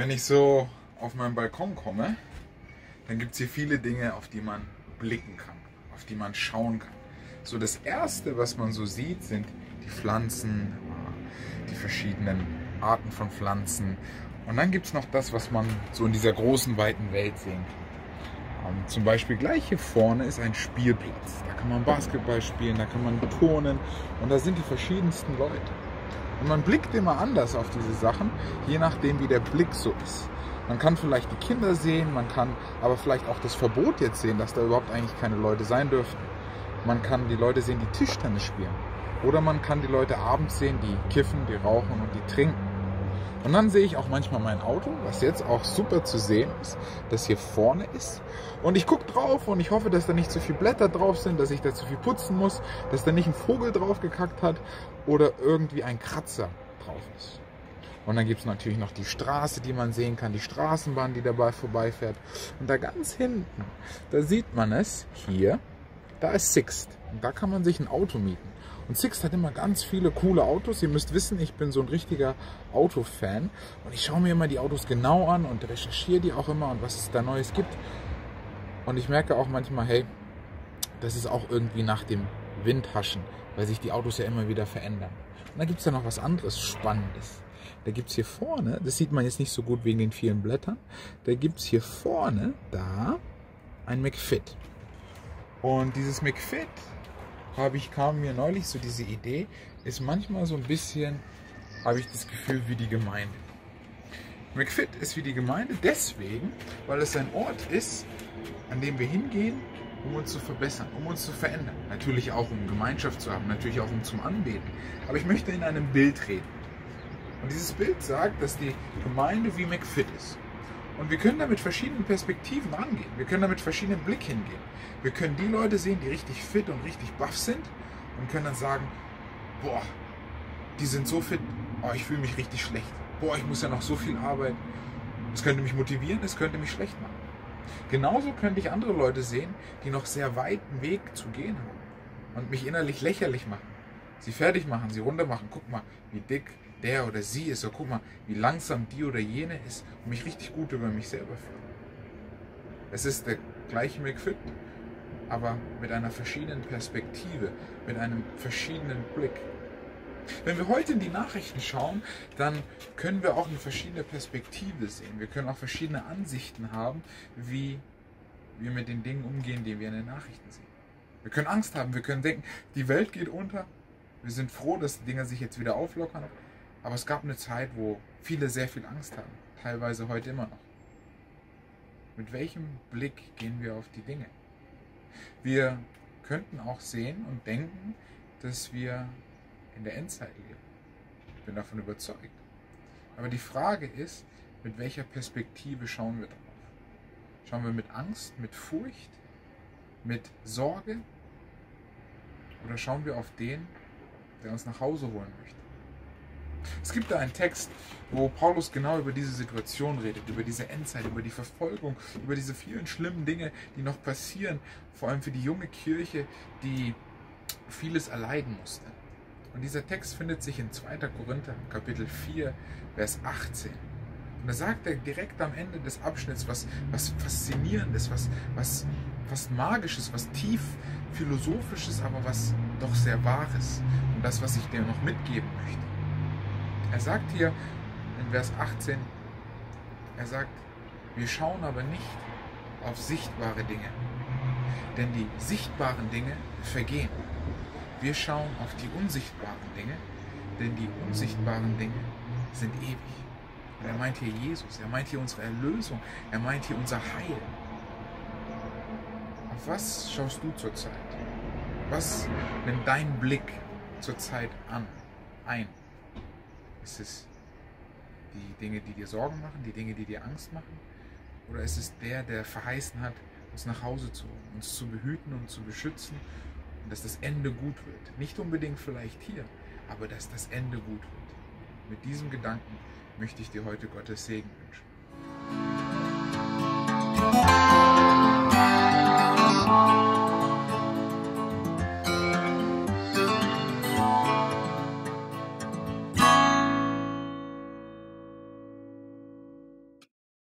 Wenn ich so auf meinen Balkon komme, dann gibt es hier viele Dinge, auf die man blicken kann, auf die man schauen kann. So das Erste, was man so sieht, sind die Pflanzen, die verschiedenen Arten von Pflanzen. Und dann gibt es noch das, was man so in dieser großen, weiten Welt sehen kann. Zum Beispiel gleich hier vorne ist ein Spielplatz. Da kann man Basketball spielen, da kann man turnen und da sind die verschiedensten Leute. Und man blickt immer anders auf diese Sachen, je nachdem wie der Blick so ist. Man kann vielleicht die Kinder sehen, man kann aber vielleicht auch das Verbot jetzt sehen, dass da überhaupt eigentlich keine Leute sein dürften. Man kann die Leute sehen, die Tischtennis spielen. Oder man kann die Leute abends sehen, die kiffen, die rauchen und die trinken. Und dann sehe ich auch manchmal mein Auto, was jetzt auch super zu sehen ist, das hier vorne ist. Und ich gucke drauf und ich hoffe, dass da nicht zu viele Blätter drauf sind, dass ich da zu viel putzen muss, dass da nicht ein Vogel drauf gekackt hat oder irgendwie ein Kratzer drauf ist. Und dann gibt es natürlich noch die Straße, die man sehen kann, die Straßenbahn, die dabei vorbeifährt. Und da ganz hinten, da sieht man es, hier, da ist Sixt. Und da kann man sich ein Auto mieten. Und Sixt hat immer ganz viele coole Autos. Ihr müsst wissen, ich bin so ein richtiger Autofan. Und ich schaue mir immer die Autos genau an und recherchiere die auch immer und was es da Neues gibt. Und ich merke auch manchmal, hey, das ist auch irgendwie nach dem Windhaschen, weil sich die Autos ja immer wieder verändern. Und dann gibt es da noch was anderes Spannendes. Da gibt es hier vorne, das sieht man jetzt nicht so gut wegen den vielen Blättern, da gibt es hier vorne, da, ein McFit. Und dieses McFit, kam mir neulich so diese Idee, ist manchmal so ein bisschen, habe ich das Gefühl, wie die Gemeinde. McFit ist wie die Gemeinde deswegen, weil es ein Ort ist, an dem wir hingehen, um uns zu verbessern, um uns zu verändern. Natürlich auch, um Gemeinschaft zu haben, natürlich auch, um zum Anbeten. Aber ich möchte in einem Bild reden. Und dieses Bild sagt, dass die Gemeinde wie McFit ist. Und wir können da mit verschiedenen Perspektiven rangehen. Wir können da mit verschiedenen Blick hingehen. Wir können die Leute sehen, die richtig fit und richtig buff sind und können dann sagen, boah, die sind so fit, oh, ich fühle mich richtig schlecht. Boah, ich muss ja noch so viel arbeiten. Es könnte mich motivieren, es könnte mich schlecht machen. Genauso könnte ich andere Leute sehen, die noch sehr weiten Weg zu gehen haben und mich innerlich lächerlich machen. Sie fertig machen, sie runter machen. Guck mal, wie dick der oder sie ist. Oder guck mal, wie langsam die oder jene ist und mich richtig gut über mich selber fühlen. Es ist der gleiche McFit, aber mit einer verschiedenen Perspektive, mit einem verschiedenen Blick. Wenn wir heute in die Nachrichten schauen, dann können wir auch eine verschiedene Perspektive sehen. Wir können auch verschiedene Ansichten haben, wie wir mit den Dingen umgehen, die wir in den Nachrichten sehen. Wir können Angst haben, wir können denken, die Welt geht unter. Wir sind froh, dass die Dinge sich jetzt wieder auflockern. Aber es gab eine Zeit, wo viele sehr viel Angst haben. Teilweise heute immer noch. Mit welchem Blick gehen wir auf die Dinge? Wir könnten auch sehen und denken, dass wir in der Endzeit leben. Ich bin davon überzeugt. Aber die Frage ist, mit welcher Perspektive schauen wir darauf? Schauen wir mit Angst, mit Furcht, mit Sorge? Oder schauen wir auf den, der uns nach Hause holen möchte? Es gibt da einen Text, wo Paulus genau über diese Situation redet, über diese Endzeit, über die Verfolgung, über diese vielen schlimmen Dinge, die noch passieren, vor allem für die junge Kirche, die vieles erleiden musste. Und dieser Text findet sich in 2. Korinther, Kapitel 4, Vers 18. Und da sagt er direkt am Ende des Abschnitts was Faszinierendes, was Magisches, was tief Philosophisches, aber was doch sehr Wahres. Und das, was ich dir noch mitgeben möchte. Er sagt hier in Vers 18, er sagt, wir schauen aber nicht auf sichtbare Dinge, denn die sichtbaren Dinge vergehen. Wir schauen auf die unsichtbaren Dinge, denn die unsichtbaren Dinge sind ewig. Und er meint hier Jesus, er meint hier unsere Erlösung, er meint hier unser Heil. Auf was schaust du zurzeit? Was nimmt dein Blick zurzeit ein? Ist es die Dinge, die dir Sorgen machen, die Dinge, die dir Angst machen? Oder ist es der verheißen hat, uns nach Hause zu holen, uns zu behüten und zu beschützen und dass das Ende gut wird? Nicht unbedingt vielleicht hier, aber dass das Ende gut wird. Mit diesem Gedanken möchte ich dir heute Gottes Segen wünschen.